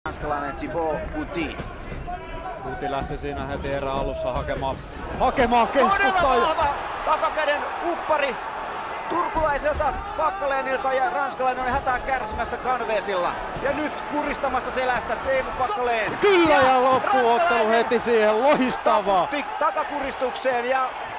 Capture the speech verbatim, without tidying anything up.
Ranskalainen Thibaut Courtois. Courtois lähti siinä heti erään alussa hakemaan, hakemaan keskustaa. Todella vahva takakäden uppari turkulaiselta Packalénilta ja ranskalainen on hätää kärsimässä Canvesilla. Ja nyt kuristamassa selästä Teemu Packalén. Kyllä ja loppuottelu heti siihen, loistavaa. Takakuristukseen ja